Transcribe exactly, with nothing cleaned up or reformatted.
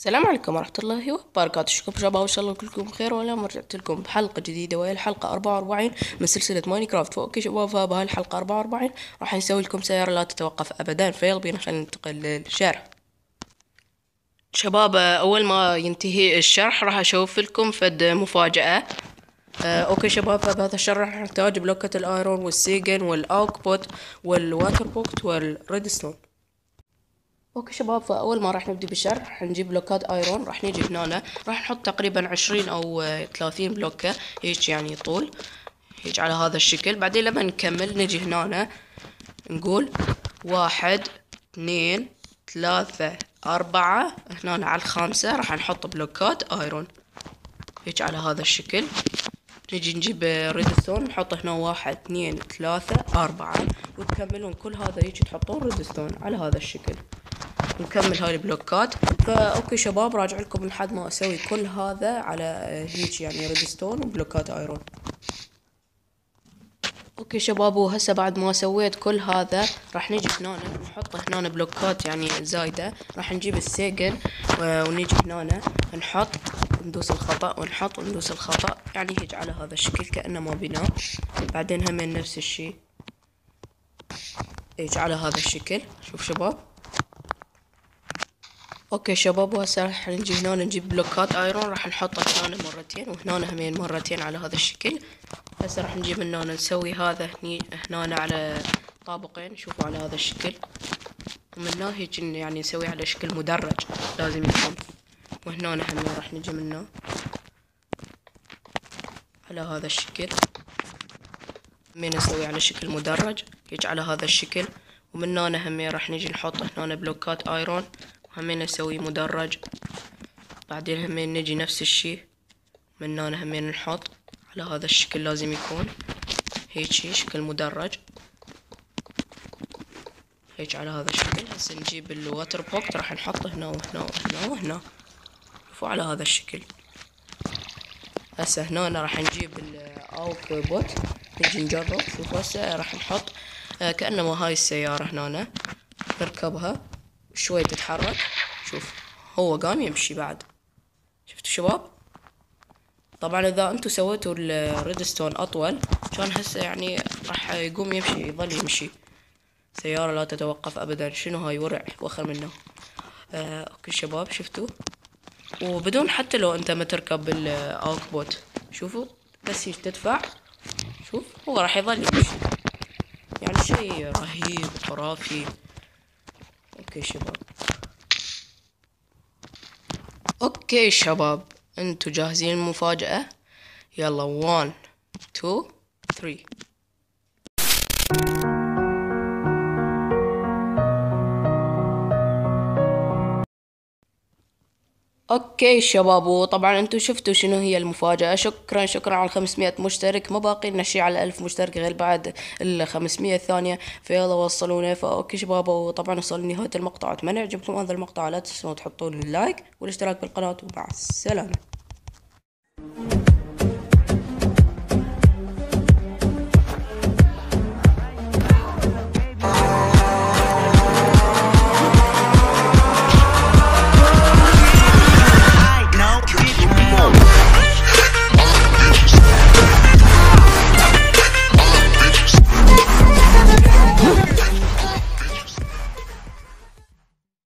السلام عليكم ورحمة الله وبركاته. شكرا شباب، إن شاء الله كلكم بخير. واليوم رجعت لكم بحلقة جديدة وهي الحلقة أربعة وأربعين من سلسلة ماينكرافت. فأوكي شباب، فبهاي الحلقة أربعة وأربعين راح نسوي لكم سيارة لا تتوقف أبدا. فيلا بينا خلينا ننتقل للشرح. شباب، أول ما ينتهي الشرح راح أشوف لكم فد مفاجأة. اوكي شباب، فبهذا الشرح راح نحتاج بلوكة الايرون والسيجن والاوكبوت والواتر بوكت والريدستون. اوكي شباب، فاول ما راح نبدي بالشرح راح نجيب بلوكات ايرون. راح نيجي هنا راح نحط تقريبا عشرين او ثلاثين بلوكة هيك يعني طول، هيك على هذا الشكل. بعدين لما نكمل نجي هنا نقول واحد اثنين ثلاثة أربعة. هنا على الخامسة راح نحط بلوكات ايرون هيك على هذا الشكل. نجي نجيب ريدستون نحط هنا واحد اثنين ثلاثة أربعة، وتكملون كل هذا هيك تحطون ريدستون على هذا الشكل. نكمل هاي البلوكات. فا اوكي شباب، راجع لكم لحد ما اسوي كل هذا على هيك يعني ريدستون وبلوكات ايرون. اوكي شباب، وهسه بعد ما سويت كل هذا راح نجي هنا نحط هنا بلوكات يعني زايدة. راح نجيب السيجن ونيجي هنا نحط، ندوس الخطأ ونحط وندوس الخطأ يعني هيك على هذا الشكل كأنه ما بناء. بعدين هم نفس الشي هيك على هذا الشكل. شوف شباب. اوكي شباب، وهسه راح نجي هنا نجيب بلوكات ايرون. راح نحطها هنا مرتين وهنا همين مرتين على هذا الشكل. هسه راح نجيب هنا نسوي هذا هني هنا على طابقين. شوفوا على هذا الشكل. ومن هنا هيك يعني نسوي على شكل مدرج لازم يكون. وهنا هم راح نجي منه على هذا الشكل، همين نسوي على شكل مدرج هيك على هذا الشكل. ومن هنا همين راح نجي نحط هنا بلوكات ايرون وهمين نسوي مدرج. بعدين همين نجي نفس الشي من هنا همين نحط على هذا الشكل لازم يكون هيك شكل مدرج هيك على هذا الشكل. هسه نجيب الواتر بوكت راح نحطه هنا وهنا وهنا وهنا. شوفوا على هذا الشكل. هسه هنا راح نجيب الاوك بوت نجي نجرب. شوفوا هسه راح نحط آه كأنما هاي السيارة هنا نركبها شوي تتحرك. شوف هو قام يمشي بعد. شفتوا شباب؟ طبعا اذا انتو سويتوا الريدستون اطول كان هسه يعني راح يقوم يمشي، يظل يمشي. سيارة لا تتوقف ابدا. شنو هاي ورع وخر منه. آه اوكي شباب، شفتوا؟ وبدون حتى لو انت ما تركب بالاوكبوت. شوفوا بس هيك تدفع، شوف هو راح يظل يمشي. يعني شيء رهيب خرافي. اوكي شباب. اوكي شباب، انتو جاهزين المفاجأة؟ يلا واحد اثنين ثلاثة. اوكي شباب، وطبعا انتو شفتوا شنو هي المفاجأة. شكرا شكرا على الخمسمية مشترك. ما باقي لنا شي على ألف مشترك غير بعد الخمسمية الثانية. فيلا وصلونا. فاوكي شباب، وطبعا وصل لنهاية المقطع. اتمنى يعجبكم هذا المقطع. لا تنسوا تحطون اللايك والاشتراك بالقناة. ومع السلامة.